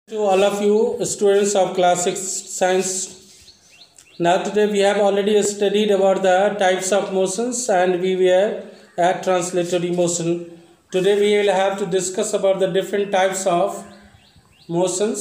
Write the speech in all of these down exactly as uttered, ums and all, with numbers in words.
To all of you students of class six science. Now today we have already studied about the types of motions and we were at translatory motion. Today we will have to discuss about the different types of motions.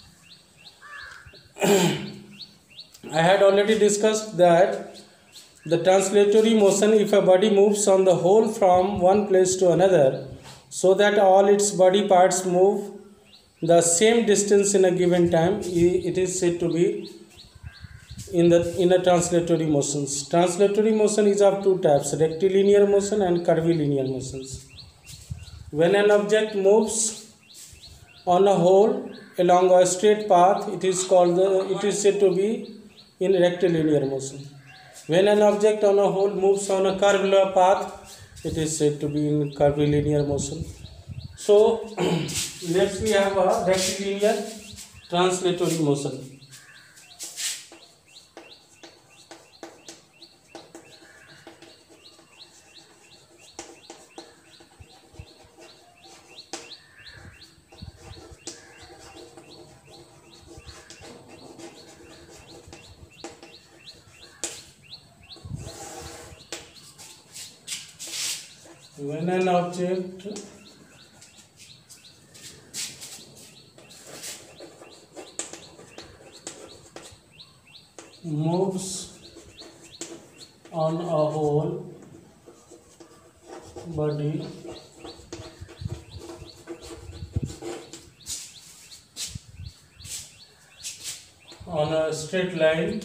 I had already discussed that the translatory motion, if a body moves on the whole from one place to another so that all its body parts move the same distance in a given time, it is said to be in the in a translatory motions. Translatory motion is of two types: rectilinear motion and curvilinear motions. When an object moves on a whole along a straight path, it is called the it is said to be in rectilinear motion. When an object on a whole moves on a curved path, it is said to be in curvilinear motion. So next we have a rectilinear translatory motion. When an object moves on a whole body on a straight line,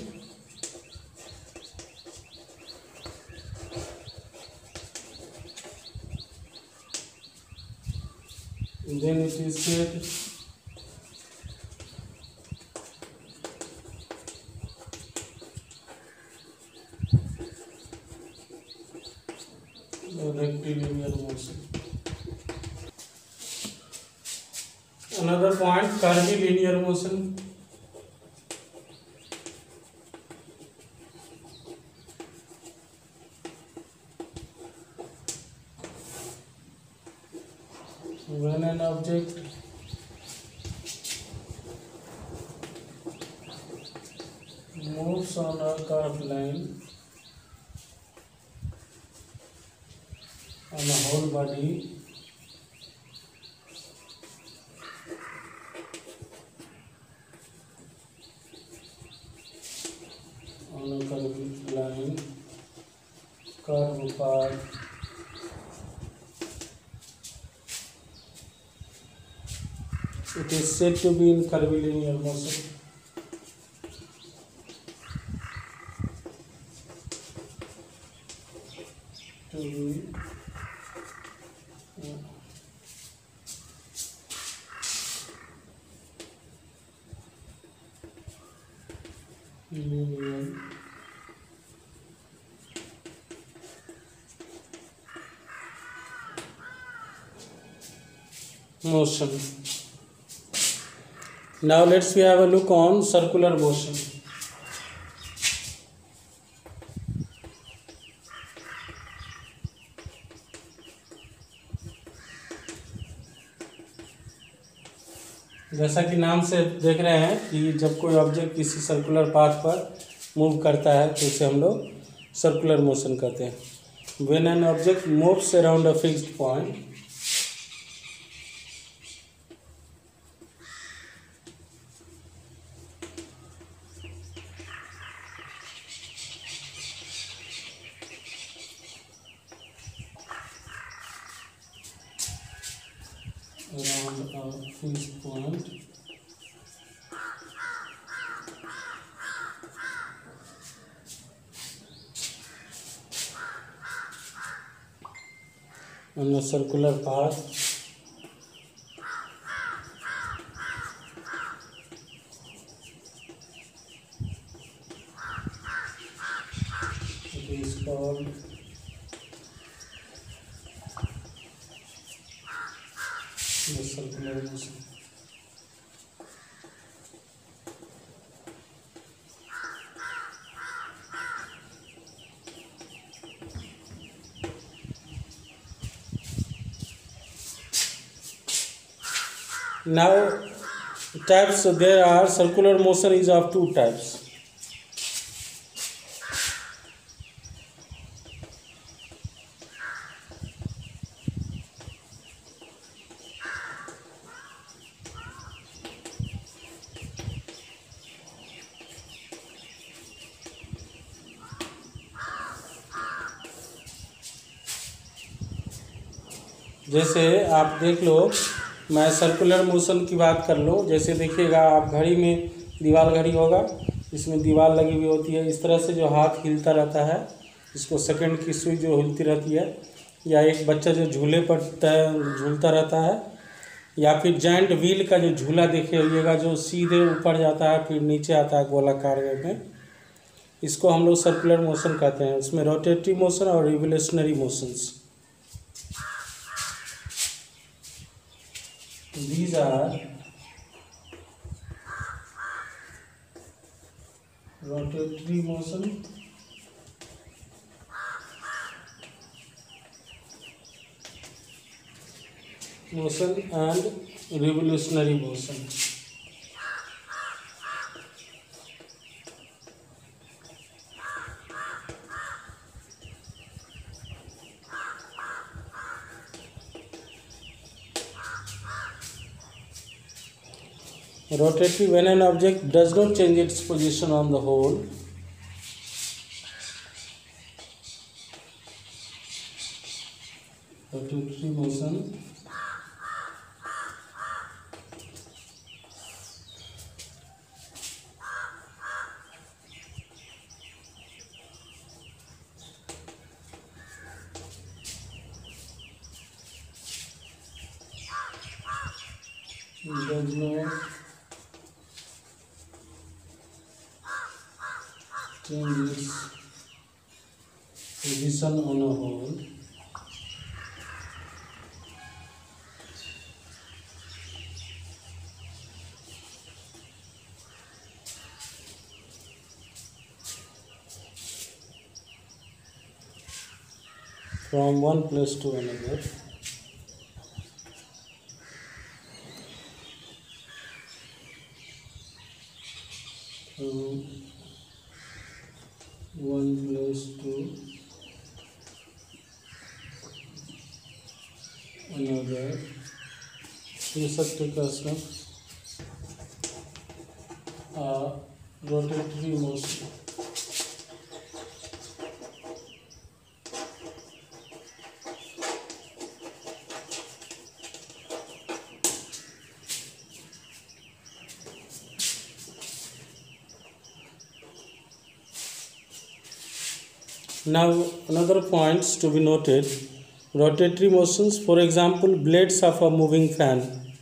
then it is said rectilinear motion. Another point, curvilinear motion. When an object moves on a curved line on a whole body, on a curved line, curved path, it is said to be in curvilinear motion. To be uh, linear motion. Now let's we have a look on circular motion. जैसा कि नाम से देख रहे हैं कि जब कोई ऑब्जेक्ट किसी सर्कुलर पाथ पर मूव करता है तो इसे हम लोग सर्कुलर मोशन कहते हैं. When an object moves around a fixed point, around a fixed point, on a circular path, it is called the circular motion. Now types, there are circular motion is of two types. जैसे आप देख लो, मैं circular motion की बात कर लो। जैसे देखिएगा आप, घड़ी में दीवार घड़ी होगा, इसमें दीवार लगी हुई होती है, इस तरह से जो हाथ हिलता रहता है, इसको सेकंड की सुई जो हिलती रहती है, या एक बच्चा जो झूले पर झूलता रहता है, या फिर जॉइंट व्हील का जो झूला देखिएगा जो सीधे ऊपर जाता है फिर नीचे आता है गोलाकार में, इसको हम लोग सर्कुलर मोशन कहते हैं। उसमें रोटेटरी मोशन और revolutionary motions, these are rotatory motion motion and revolutionary motion. Rotatory, when an object does not change its position on the whole, rotatory motion does not change its position on a whole, from one place to another, from one place to another, is because of uh, rotatory motion. Now another points to be noted, rotatory motions, for example blades of a moving fan.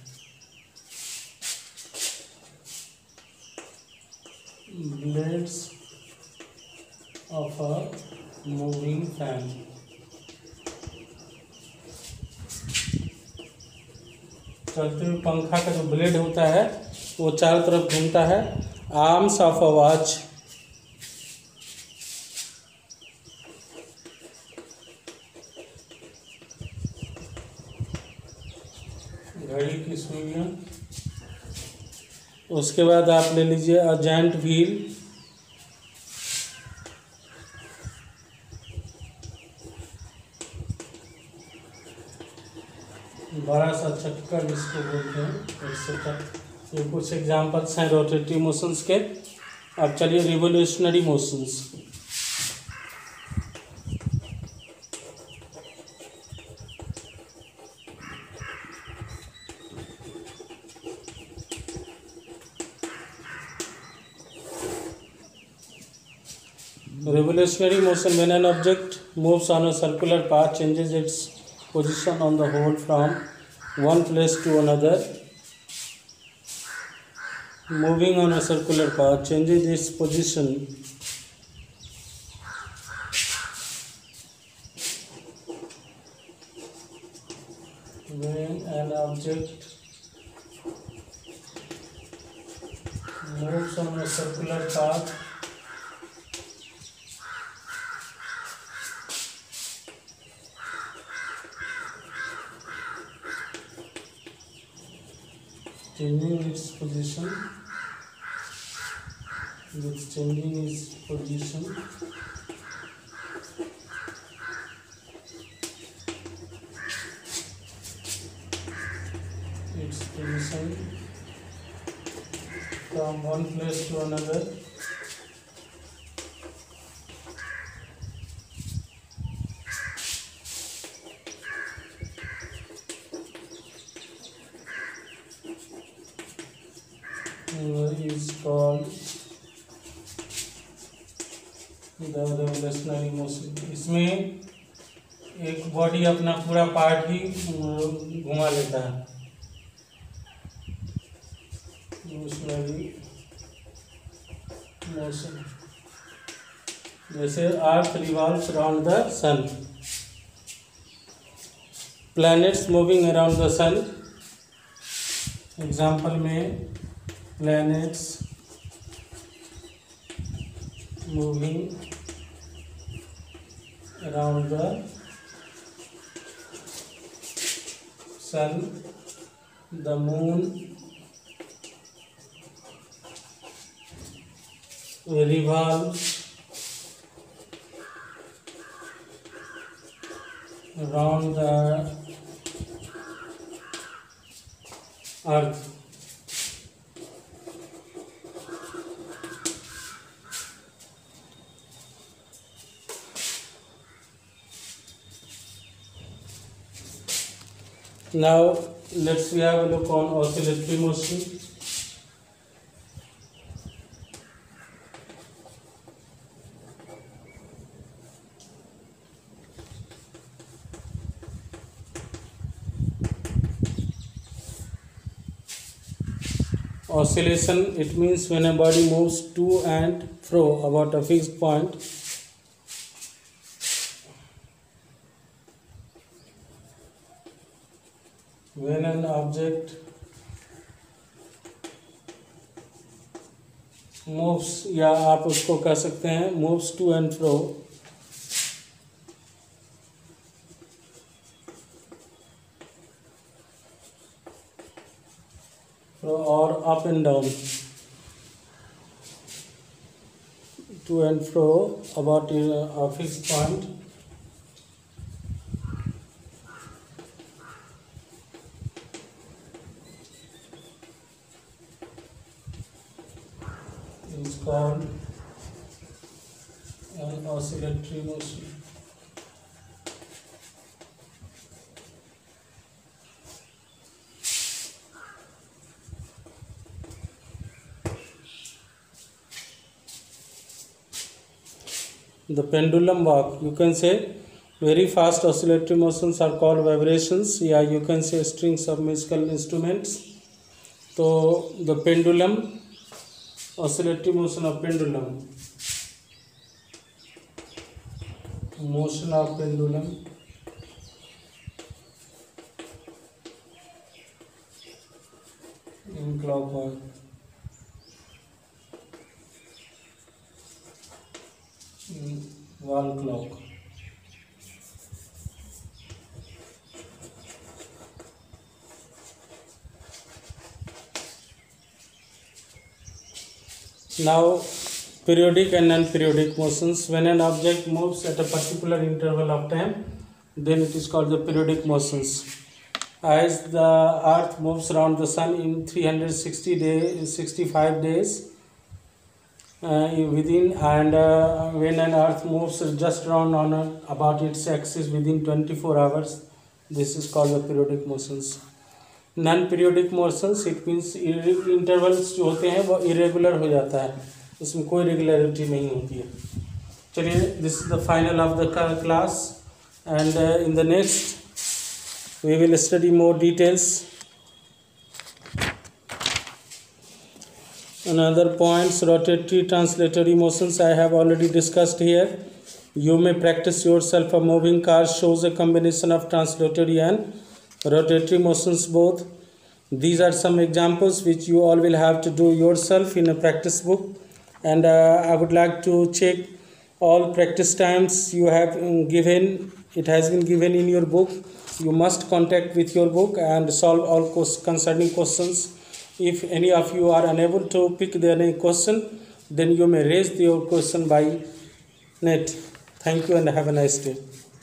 Blades of a moving fan. चलते हुए पंखा का जो blade होता है वो चारों तरफ घूमता है। आर्म्स ऑफ अ वॉच, घड़ी की सुइयां। उसके बाद आप ले लीजिए अ जॉइंट व्हील, बड़ा सा चक्का जिसको बोलते हैं, एक्सेट्रा। ये कुछ एग्जांपल्स हैं रोटेटरी मोशंस के। अब चलिए revolutionary motions. Revolutionary motion, when an object moves on a circular path, changes its position on the whole from one place to another. Moving on a circular path changes its position when an object moves on a circular path changing its position, with changing its position, its position from one place to another, is called the revolutionary motion. इसमें एक body अपना पूरा part ही घुमा लेता है, revolutionary motion. जैसे earth revolves around the sun, planets moving around the sun. Example में planets moving around the sun, the moon revolves around the earth. Now let's we have a look on oscillatory motion. Oscillation, it means when a body moves to and fro about a fixed point. When an object moves, या आप उसको कह सकते हैं moves to and fro, or up and down, to and fro about a fixed point, is called an oscillatory motion. The pendulum walk, you can say very fast oscillatory motions are called vibrations, या you can say strings of musical instruments. तो the pendulum, oscillatory motion of pendulum, motion of pendulum in clockwise. In wall clock. Now, periodic and non-periodic motions. When an object moves at a particular interval of time, then it is called the periodic motions. As the Earth moves around the Sun in three hundred sixty days, sixty-five days uh, within, and uh, when an Earth moves just around on a, about its axis within twenty-four hours, this is called the periodic motions. Non periodic motions, it means intervals जो होते हैं वो irregular हो जाता है, इसमें कोई regularity नहीं होती है. चलिए, this is the final of the class, and in the next we will study more details. Another points, rotatory translatory motions I have already discussed here. You may practice yourself. A moving car shows a combination of translatory and rotatory motions both. These are some examples which you all will have to do yourself in a practice book, and uh, I would like to check all practice times you have given. It has been given in your book. You must contact with your book and solve all concerning questions If any of you are unable to pick the any question, then you may raise your question by net. Thank you and have a nice day.